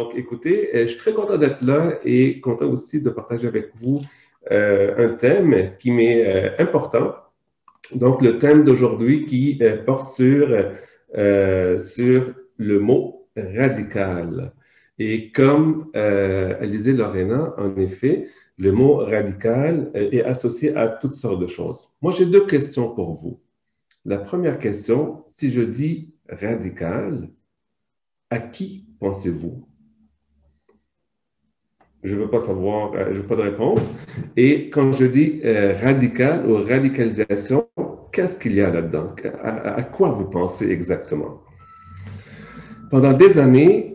Donc, écoutez, je suis très content d'être là et content aussi de partager avec vous un thème qui m'est important. Donc, le thème d'aujourd'hui qui porte sur le mot radical. Et comme elle disait Lorena, en effet, le mot radical est associé à toutes sortes de choses. Moi, j'ai deux questions pour vous. La première question, si je dis radical, à qui pensez-vous? Je ne veux pas savoir, je veux pas de réponse. Et quand je dis radical ou radicalisation, qu'est-ce qu'il y a là-dedans? À quoi vous pensez exactement? Pendant des années,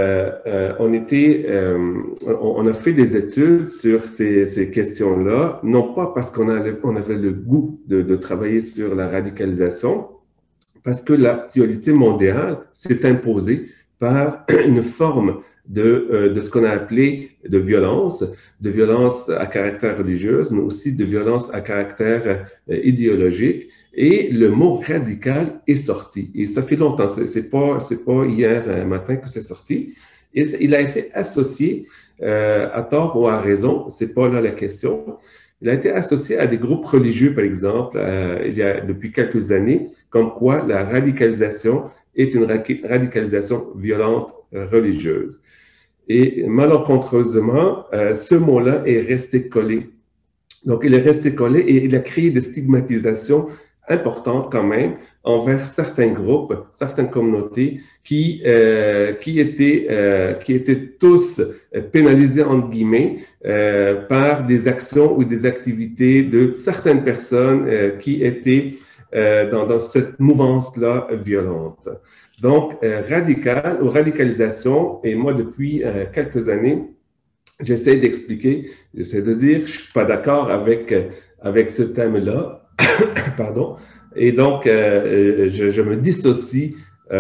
on a fait des études sur ces questions-là, non pas parce qu'on avait le goût de travailler sur la radicalisation, parce que l'actualité mondiale s'est imposée par une forme de ce qu'on a appelé de violence à caractère religieuse, mais aussi de violence à caractère idéologique. Et le mot radical est sorti. Et ça fait longtemps, c'est pas hier matin que c'est sorti. Et il a été associé, à tort ou à raison, c'est pas là la question, il a été associé à des groupes religieux, par exemple, il y a depuis quelques années, comme quoi la radicalisation est une radicalisation violente religieuse. Et malencontreusement, ce mot-là est resté collé. Donc, il est resté collé et il a créé des stigmatisations importantes quand même envers certains groupes, certaines communautés qui étaient tous pénalisés, entre guillemets, par des actions ou des activités de certaines personnes qui étaient dans cette mouvance-là violente. Donc, radical ou radicalisation, et moi, depuis quelques années, j'essaie d'expliquer, j'essaie de dire, je ne suis pas d'accord avec ce thème-là, pardon, et donc je me dissocie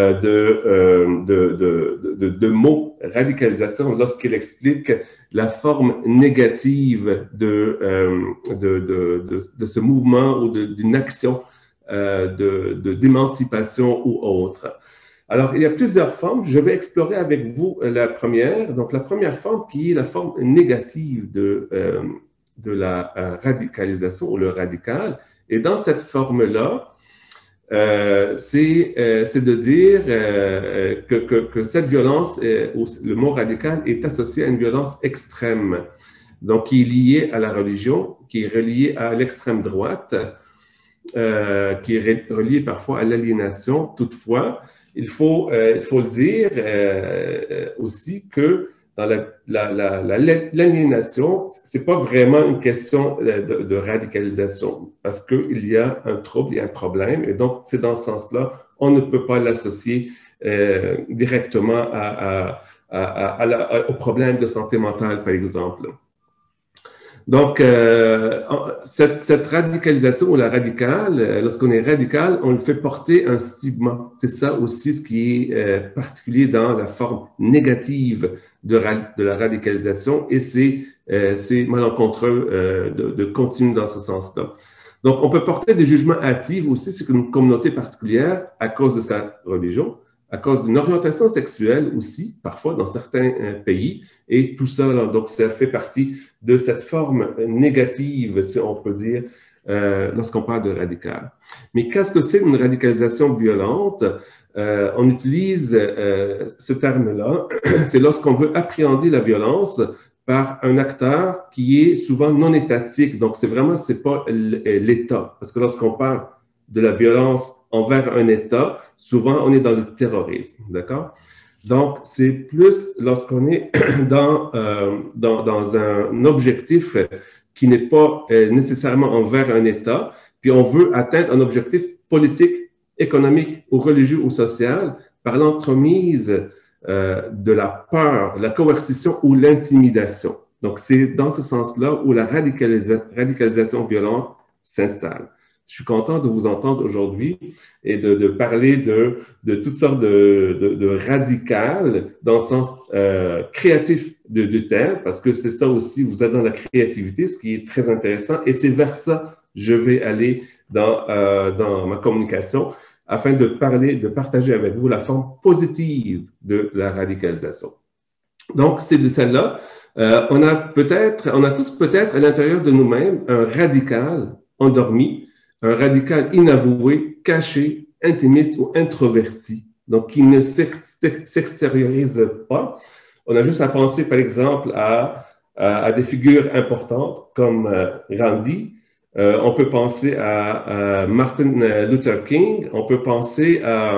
de mots radicalisation lorsqu'il explique la forme négative de ce mouvement ou d'une action d'émancipation ou autre. Alors, il y a plusieurs formes. Je vais explorer avec vous la première. Donc, la première forme qui est la forme négative de la radicalisation ou le radical. Et dans cette forme-là, c'est de dire que cette violence, le mot radical, est associé à une violence extrême. Donc, qui est liée à la religion, qui est reliée à l'extrême droite, qui est reliée parfois à l'aliénation. Toutefois, il faut le dire aussi que dans l'aliénation, ce n'est pas vraiment une question de radicalisation parce qu'il y a un trouble, il y a un problème. Et donc, c'est dans ce sens-là, on ne peut pas l'associer directement au problème de santé mentale, par exemple. Donc, cette radicalisation ou la radicale, lorsqu'on est radical, on le fait porter un stigma. C'est ça aussi ce qui est particulier dans la forme négative de la radicalisation et c'est malencontreux de continuer dans ce sens-là. Donc, on peut porter des jugements hâtifs aussi sur une communauté particulière à cause de sa religion, à cause d'une orientation sexuelle aussi, parfois dans certains pays, et tout ça, là, donc ça fait partie de cette forme négative, si on peut dire, lorsqu'on parle de radical. Mais qu'est-ce que c'est une radicalisation violente? On utilise ce terme-là, c'est lorsqu'on veut appréhender la violence par un acteur qui est souvent non étatique, donc c'est pas l'État, parce que lorsqu'on parle de la violence envers un État, souvent on est dans le terrorisme, d'accord? Donc, c'est plus lorsqu'on est dans un objectif qui n'est pas nécessairement envers un État, puis on veut atteindre un objectif politique, économique ou religieux ou social par l'entremise de la peur, la coercition ou l'intimidation. Donc, c'est dans ce sens-là où la radicalisation violente s'installe. Je suis content de vous entendre aujourd'hui et de parler de toutes sortes de radicales dans le sens créatif du terme, parce que c'est ça aussi, vous êtes dans la créativité, ce qui est très intéressant, et c'est vers ça que je vais aller dans ma communication afin de partager avec vous la forme positive de la radicalisation. Donc, c'est de celle-là. On a tous peut-être à l'intérieur de nous-mêmes un radical endormi, un radical inavoué, caché, intimiste ou introverti, donc qui ne s'extériorise pas. On a juste à penser, par exemple, à des figures importantes comme Gandhi. On peut penser à Martin Luther King. On peut penser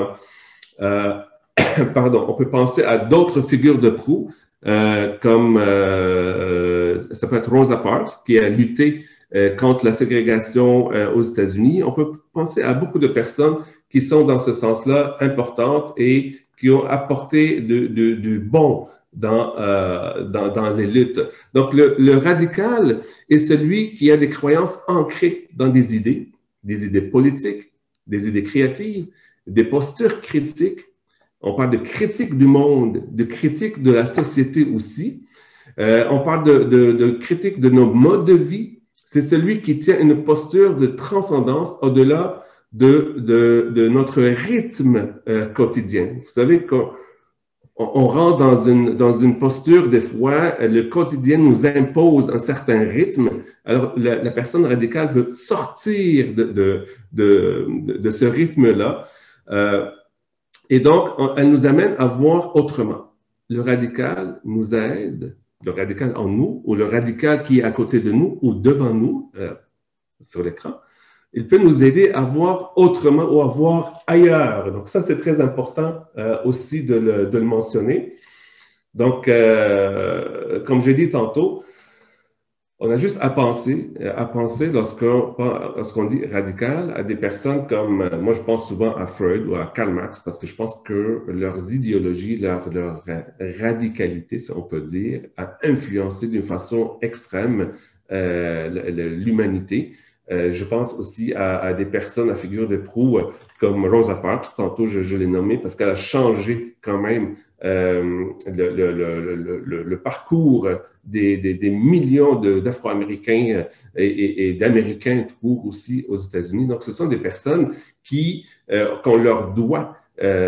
on peut penser à d'autres figures de proue, comme ça peut être Rosa Parks, qui a lutté contre la ségrégation aux États-Unis. On peut penser à beaucoup de personnes qui sont dans ce sens-là importantes et qui ont apporté du bon dans les luttes. Donc, le radical est celui qui a des croyances ancrées dans des idées politiques, des idées créatives, des postures critiques. On parle de critique du monde, de critique de la société aussi. On parle de critique de nos modes de vie. C'est celui qui tient une posture de transcendance au-delà de notre rythme quotidien. Vous savez qu'on rentre dans une posture, des fois, le quotidien nous impose un certain rythme. Alors, la personne radicale veut sortir de ce rythme-là. Et donc, elle nous amène à voir autrement. Le radical nous aide, le radical en nous, ou le radical qui est à côté de nous ou devant nous sur l'écran, il peut nous aider à voir autrement ou à voir ailleurs. Donc, ça, c'est très important aussi de le mentionner. Donc, comme j'ai dit tantôt, on a juste à penser lorsqu'on dit radical à des personnes comme, moi je pense souvent à Freud ou à Karl Marx parce que je pense que leurs idéologies, leur radicalité, si on peut dire, a influencé d'une façon extrême l'humanité. Je pense aussi à des personnes à figure de proue comme Rosa Parks, tantôt je l'ai nommée parce qu'elle a changé quand même le parcours des millions d'Afro-Américains et d'Américains tout court aussi aux États-Unis. Donc, ce sont des personnes qu'on leur doit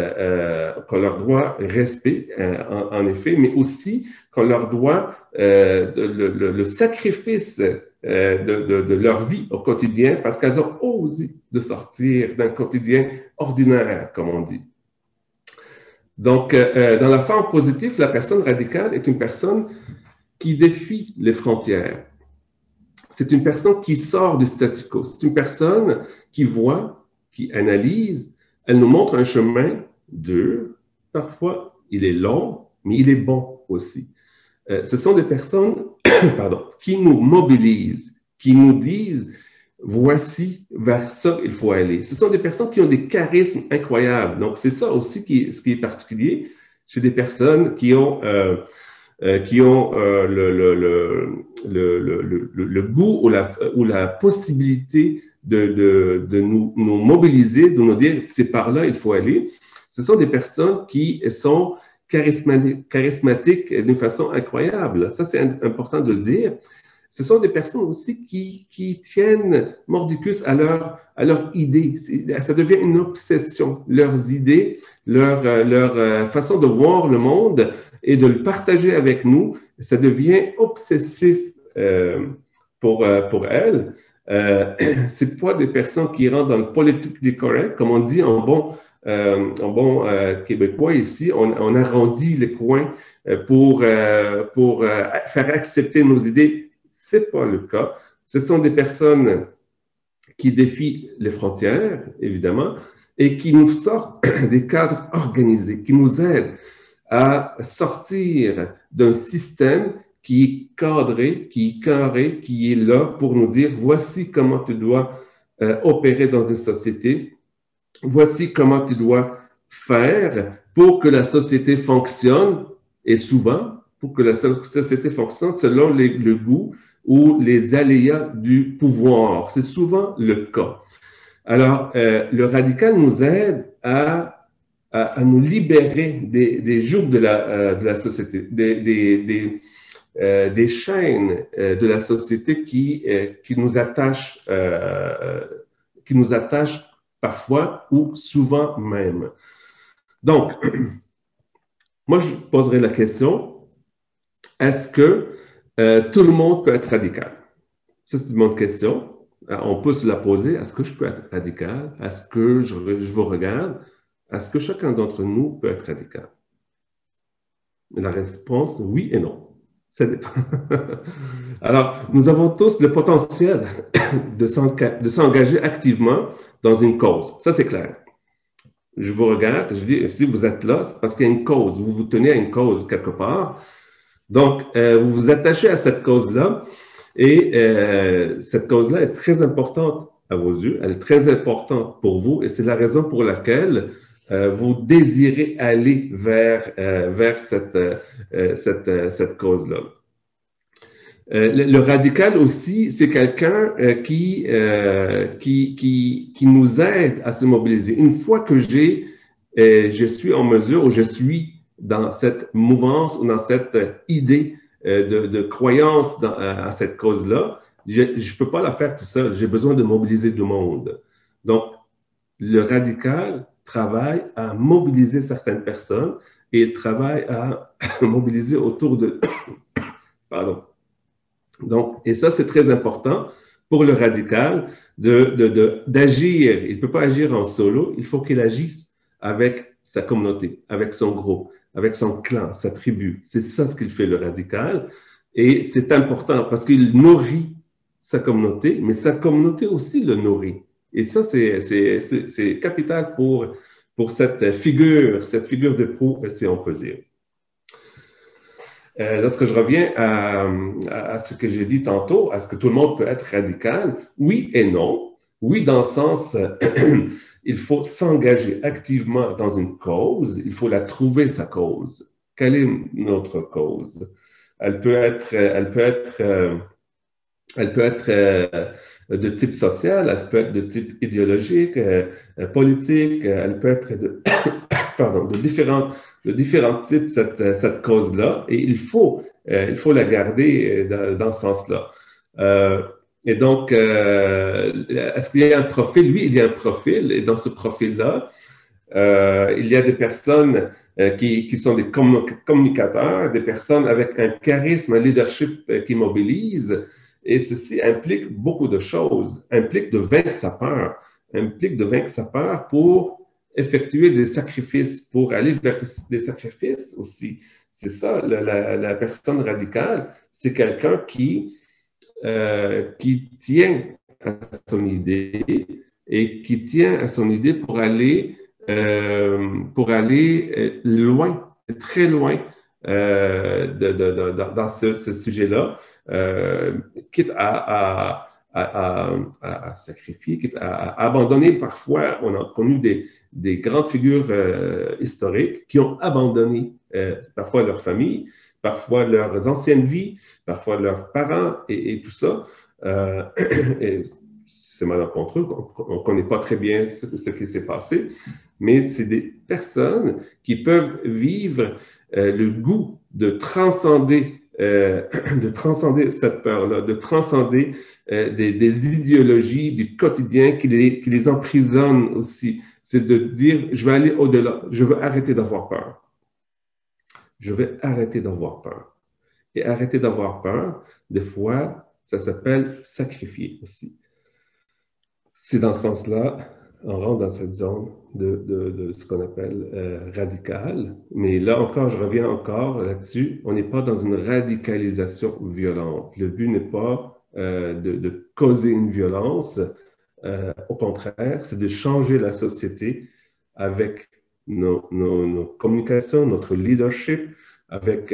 respect, en effet, mais aussi qu'on leur doit le sacrifice de leur vie au quotidien parce qu'elles ont osé de sortir d'un quotidien ordinaire, comme on dit. Donc, dans la forme positive, la personne radicale est une personne qui défie les frontières. C'est une personne qui sort du statu quo. C'est une personne qui voit, qui analyse. Elle nous montre un chemin dur. Parfois, il est long, mais il est bon aussi. Ce sont des personnes qui nous mobilisent, qui nous disent voici vers ça il faut aller. Ce sont des personnes qui ont des charismes incroyables. Donc, c'est ça aussi ce qui est particulier chez des personnes qui ont le goût ou la possibilité de nous mobiliser, de nous dire c'est par là il faut aller. Ce sont des personnes qui sont charismatiques d'une façon incroyable. Ça, c'est important de le dire. Ce sont des personnes aussi qui tiennent mordicus à leur idée. Ça devient une obsession. Leurs idées, leur façon de voir le monde et de le partager avec nous, ça devient obsessif pour elles. C'est pas des personnes qui rentrent dans le politically correct, comme on dit en bon québécois ici, on arrondit les coins pour faire accepter nos idées. C'est pas le cas. Ce sont des personnes qui défient les frontières, évidemment, et qui nous sortent des cadres organisés, qui nous aident à sortir d'un système qui est cadré, qui est carré, qui est là pour nous dire voici comment tu dois opérer dans une société, voici comment tu dois faire pour que la société fonctionne, et souvent, pour que la société fonctionne selon le goût ou les aléas du pouvoir. C'est souvent le cas. Alors, le radical nous aide à nous libérer des jougs de la société, des chaînes de la société qui nous attachent parfois ou souvent même. Donc, moi, je poserai la question, est-ce que tout le monde peut être radical? Ça, c'est une bonne question. On peut se la poser. Est-ce que je peux être radical? Est-ce que je vous regarde? Est-ce que chacun d'entre nous peut être radical? La réponse, oui et non. Ça dépend. Alors, nous avons tous le potentiel de s'engager activement dans une cause. Ça, c'est clair. Je vous regarde, je dis, si vous êtes là, c'est parce qu'il y a une cause. Vous vous tenez à une cause quelque part. Donc, vous vous attachez à cette cause-là et cette cause-là est très importante à vos yeux. Elle est très importante pour vous et c'est la raison pour laquelle vous désirez aller vers cette cause-là. Le radical aussi, c'est quelqu'un qui nous aide à se mobiliser. Une fois que je suis en mesure ou je suis dans cette mouvance ou dans cette idée de croyance à cette cause-là, je ne peux pas la faire tout seul. J'ai besoin de mobiliser du monde. Donc, le radical travaille à mobiliser certaines personnes et il travaille à mobiliser autour de... Pardon. Donc, et ça, c'est très important pour le radical d'agir. Il ne peut pas agir en solo, il faut qu'il agisse avec sa communauté, avec son groupe, avec son clan, sa tribu. C'est ça ce qu'il fait, le radical. Et c'est important parce qu'il nourrit sa communauté, mais sa communauté aussi le nourrit. Et ça, c'est capital pour cette figure de proue, si on peut dire. Lorsque je reviens à ce que j'ai dit tantôt, est-ce que tout le monde peut être radical? Oui et non. Oui, dans le sens, il faut s'engager activement dans une cause, il faut la trouver, sa cause. Quelle est notre cause? Elle peut être de type social, elle peut être de type idéologique, politique, elle peut être de différents types, cette cause-là, et il faut la garder dans ce sens-là. Et donc, est-ce qu'il y a un profil? Oui, il y a un profil, et dans ce profil-là, il y a des personnes qui sont des communicateurs, des personnes avec un charisme, un leadership qui mobilise, et ceci implique beaucoup de choses, implique de vaincre sa peur, pour effectuer des sacrifices, pour aller vers des sacrifices aussi. C'est ça, la personne radicale, c'est quelqu'un qui tient à son idée et qui tient à son idée pour aller loin, très loin dans ce sujet-là, quitte à sacrifier, quitte à abandonner. Parfois, on a connu des grandes figures historiques qui ont abandonné parfois leur famille, parfois leurs anciennes vies, parfois leurs parents et tout ça. Et c'est malencontreux, on ne connaît pas très bien ce qui s'est passé, mais c'est des personnes qui peuvent vivre le goût de transcender cette peur-là, de transcender des idéologies du quotidien qui les emprisonnent aussi. C'est de dire, je vais aller au-delà, je veux arrêter d'avoir peur. Je vais arrêter d'avoir peur. Et arrêter d'avoir peur, des fois, ça s'appelle sacrifier aussi. C'est dans ce sens-là, on rentre dans cette zone de ce qu'on appelle radical. Mais là encore, je reviens encore là-dessus, on n'est pas dans une radicalisation violente. Le but n'est pas de causer une violence. Au contraire, c'est de changer la société avec nos communications, notre leadership, avec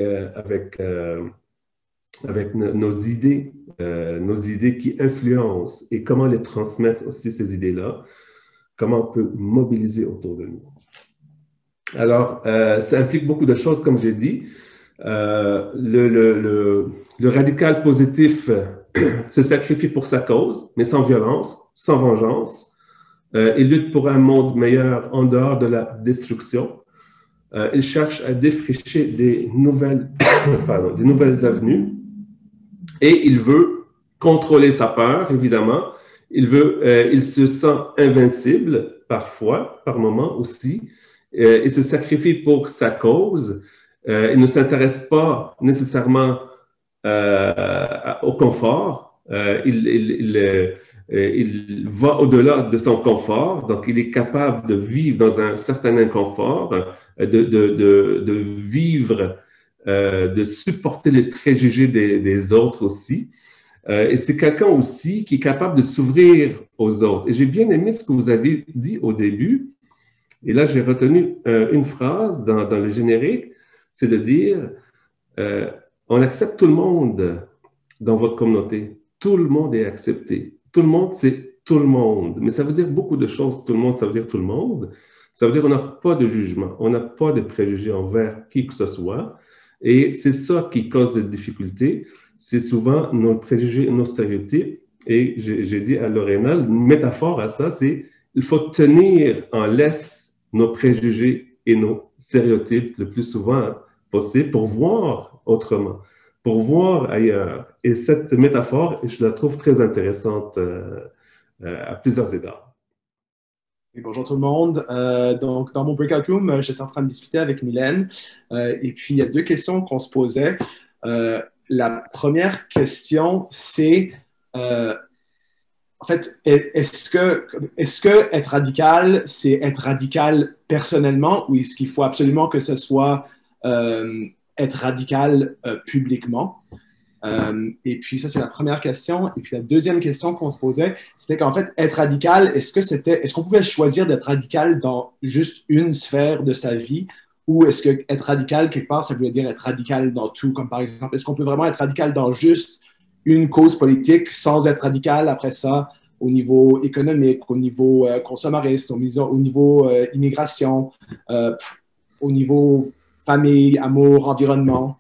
nos idées qui influencent et comment les transmettre aussi, ces idées-là, comment on peut mobiliser autour de nous. Alors, ça implique beaucoup de choses, comme j'ai dit. Le radical positif se sacrifie pour sa cause, mais sans violence, sans vengeance. Il lutte pour un monde meilleur en dehors de la destruction. Il cherche à défricher des nouvelles avenues. Et il veut contrôler sa peur, évidemment. Il se sent invincible, parfois, par moments aussi. Il se sacrifie pour sa cause. Il ne s'intéresse pas nécessairement au confort. Il va au-delà de son confort, donc il est capable de vivre dans un certain inconfort, de vivre, de supporter les préjugés des autres aussi. Et c'est quelqu'un aussi qui est capable de s'ouvrir aux autres. Et j'ai bien aimé ce que vous avez dit au début. Et là, j'ai retenu une phrase dans le générique, c'est de dire on accepte tout le monde dans votre communauté. Tout le monde est accepté. Tout le monde, c'est tout le monde. Mais ça veut dire beaucoup de choses. Tout le monde, ça veut dire tout le monde. Ça veut dire qu'on n'a pas de jugement, on n'a pas de préjugés envers qui que ce soit. Et c'est ça qui cause des difficultés. C'est souvent nos préjugés, nos stéréotypes. Et j'ai dit à Lorena, une métaphore à ça, c'est il faut tenir en laisse nos préjugés et nos stéréotypes le plus souvent possible pour voir autrement, pour voir ailleurs. Et cette métaphore, je la trouve très intéressante à plusieurs égards. Et bonjour tout le monde. Donc, dans mon breakout room, j'étais en train de discuter avec Mylène. Et puis, il y a deux questions qu'on se posait. La première question, c'est en fait, est-ce que être radical, c'est être radical personnellement ou est-ce qu'il faut absolument que ce soit être radical publiquement? Et puis ça, c'est la première question. Et puis la deuxième question qu'on se posait, c'était qu'en fait, être radical, est-ce qu'on pouvait choisir d'être radical dans juste une sphère de sa vie ou est-ce que être radical, quelque part, ça voulait dire être radical dans tout? Comme par exemple, est-ce qu'on peut vraiment être radical dans juste une cause politique sans être radical après ça au niveau économique, au niveau consommariste, au niveau immigration, au niveau famille, amour, environnement?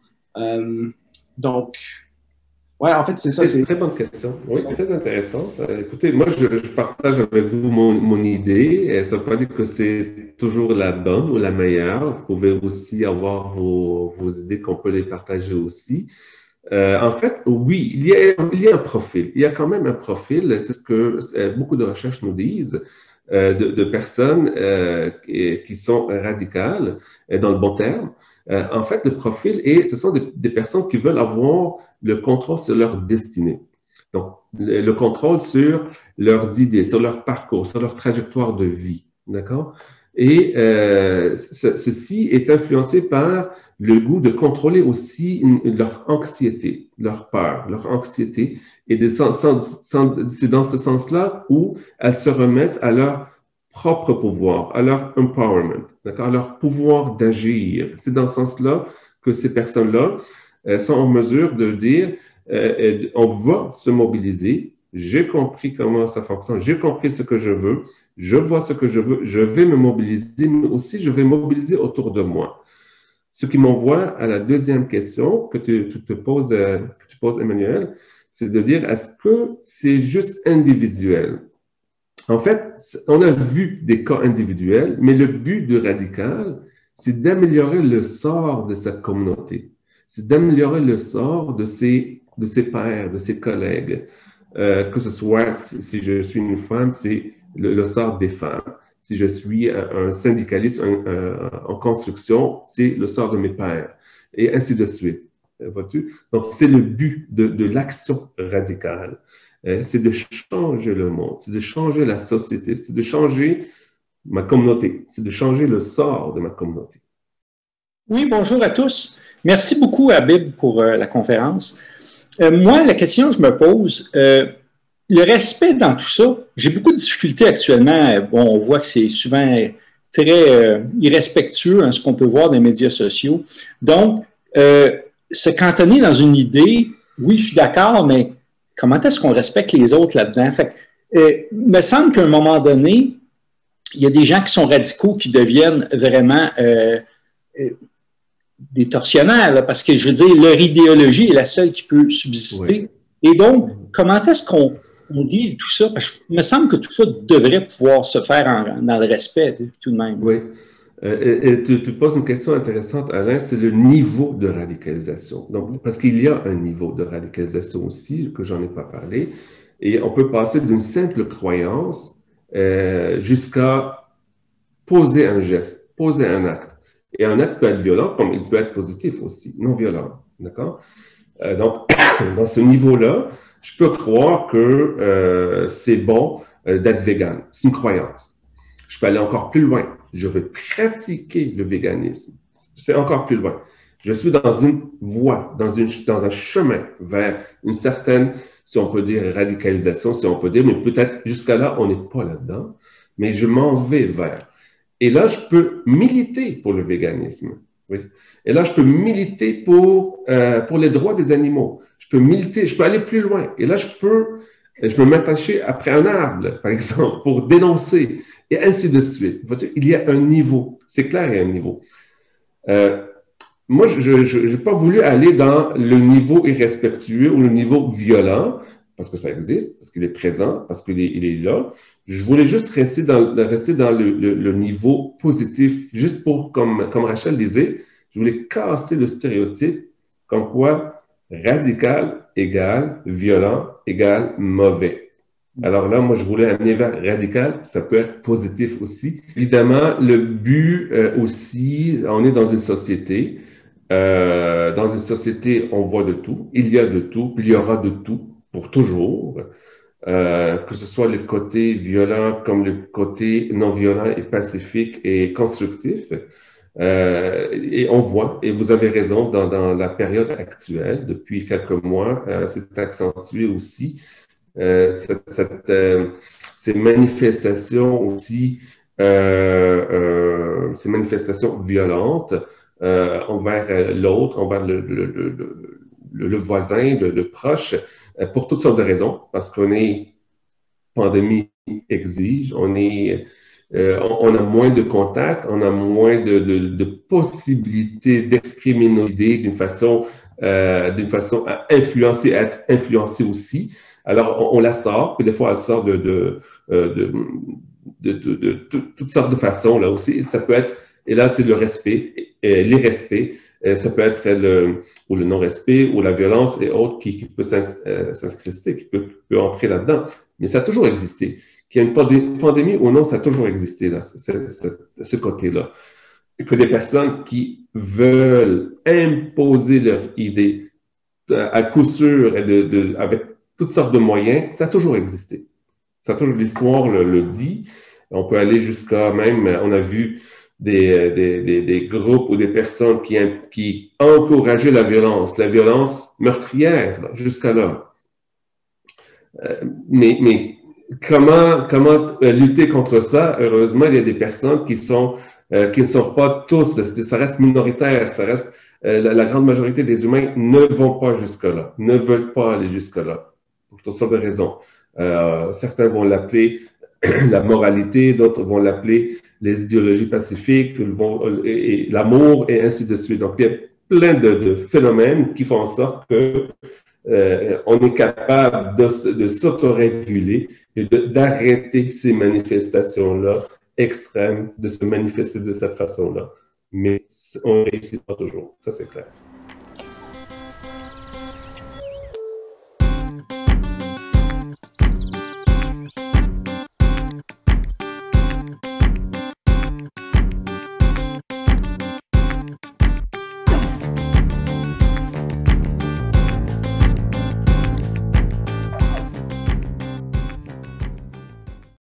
Donc, ouais, en fait, c'est ça. C'est une très bonne question. Oui, très intéressante. Écoutez, moi, je partage avec vous mon idée. Ça ne veut pas dire que c'est toujours la bonne ou la meilleure. Vous pouvez aussi avoir vos idées qu'on peut les partager aussi. En fait, oui, il y a un profil. Il y a quand même un profil, c'est ce que beaucoup de recherches nous disent, de personnes qui sont radicales, dans le bon terme. En fait, le profil, ce sont des personnes qui veulent avoir le contrôle sur leur destinée. Donc, le contrôle sur leurs idées, sur leur parcours, sur leur trajectoire de vie. D'accord? Et ceci est influencé par le goût de contrôler aussi leur anxiété, leur peur, leur anxiété. Et c'est dans ce sens-là où elles se remettent à leur propre pouvoir, à leur empowerment, d'accord, à leur pouvoir d'agir. C'est dans ce sens-là que ces personnes-là sont en mesure de dire on va se mobiliser, j'ai compris comment ça fonctionne, j'ai compris ce que je vois ce que je veux, je vais me mobiliser, mais aussi je vais mobiliser autour de moi. Ce qui m'envoie à la deuxième question que tu poses, Emmanuel, c'est de dire est-ce que c'est juste individuel? En fait, on a vu des cas individuels, mais le but du radical, c'est d'améliorer le sort de cette communauté. C'est d'améliorer le sort de ses pairs, de ses collègues. Que ce soit, si je suis une femme, c'est le sort des femmes. Si je suis un syndicaliste en construction, c'est le sort de mes pairs. Et ainsi de suite. Vois-tu? Donc, c'est le but de l'action radicale. C'est de changer le monde, c'est de changer la société, c'est de changer ma communauté, c'est de changer le sort de ma communauté. Oui, bonjour à tous. Merci beaucoup, Habib, pour la conférence. Moi, la question que je me pose, le respect dans tout ça, j'ai beaucoup de difficultés actuellement. Bon, on voit que c'est souvent très irrespectueux, hein, ce qu'on peut voir dans les médias sociaux. Donc, se cantonner dans une idée, oui, je suis d'accord, mais comment est-ce qu'on respecte les autres là-dedans? Fait il me semble qu'à un moment donné, il y a des gens qui sont radicaux qui deviennent vraiment des tortionnaires, là, parce que je veux dire, leur idéologie est la seule qui peut subsister. Oui. Et donc, comment est-ce qu'on dit tout ça? Parce qu'il me semble que tout ça devrait pouvoir se faire dans le respect, tout de même. Oui. Et tu poses une question intéressante, Alain, c'est le niveau de radicalisation. Donc, parce qu'il y a un niveau de radicalisation aussi, que j'en ai pas parlé, et on peut passer d'une simple croyance jusqu'à poser un geste, poser un acte. Et un acte peut être violent, comme il peut être positif aussi, non violent. D'accord? Donc, dans ce niveau-là, je peux croire que c'est bon d'être vegan. C'est une croyance. Je peux aller encore plus loin. Je vais pratiquer le véganisme. C'est encore plus loin. Je suis dans une voie, dans un chemin vers une certaine, si on peut dire, radicalisation, si on peut dire, mais peut-être jusqu'à là, on n'est pas là-dedans, mais je m'en vais vers. Et là, je peux militer pour le véganisme. Oui. Et là, je peux militer pour les droits des animaux. Je peux militer, je peux aller plus loin. Et là, je peux m'attacher après un arbre, par exemple, pour dénoncer, et ainsi de suite. Il y a un niveau. C'est clair, il y a un niveau. Moi, je n'ai pas voulu aller dans le niveau irrespectueux ou le niveau violent, parce que ça existe, parce qu'il est présent, parce qu'il est là. Je voulais juste rester dans le niveau positif, juste pour, comme Rachel disait, je voulais casser le stéréotype comme quoi radical égale violent égale mauvais. Alors là, moi, je voulais amener vers radical, ça peut être positif aussi. Évidemment, le but aussi, on est dans une société. Dans une société, on voit de tout. Il y a de tout, puis il y aura de tout pour toujours. Que ce soit le côté violent comme le côté non violent et pacifique et constructif. Et on voit, et vous avez raison, dans la période actuelle, depuis quelques mois, c'est accentué aussi, ces manifestations aussi, ces manifestations violentes envers l'autre, envers le voisin, le proche, pour toutes sortes de raisons, parce qu'on est, pandémie exige, on a moins de contacts, on a moins de possibilités d'exprimer nos idées d'une façon à influencer, à être influencé aussi. Alors, on la sort, puis des fois, elle sort de toutes sortes de façons, là aussi. Ça peut être, et là, c'est le respect, l'irrespect, ça peut être ou le non-respect, ou la violence et autres qui peut s'incruster, qui peut entrer là-dedans. Mais ça a toujours existé. Qu'il y ait une pandémie ou non, ça a toujours existé, là, ce côté-là. Que des personnes qui veulent imposer leur idée à coup sûr et avec toutes sortes de moyens, ça a toujours existé. Ça a toujours, l'histoire le dit. On peut aller jusqu'à même, on a vu des groupes ou des personnes qui encourageaient la violence meurtrière, jusqu'à là. Mais comment lutter contre ça? Heureusement, il y a des personnes qui ne sont pas tous, ça reste minoritaire, ça reste, la grande majorité des humains ne vont pas jusque-là, ne veulent pas aller jusque-là, pour toutes sortes de raisons. Certains vont l'appeler la moralité, d'autres vont l'appeler les idéologies pacifiques, et l'amour, et ainsi de suite. Donc, il y a plein de phénomènes qui font en sorte que on est capable de s'autoréguler et d'arrêter ces manifestations-là extrêmes, de se manifester de cette façon-là. Mais on ne réussit pas toujours, ça c'est clair.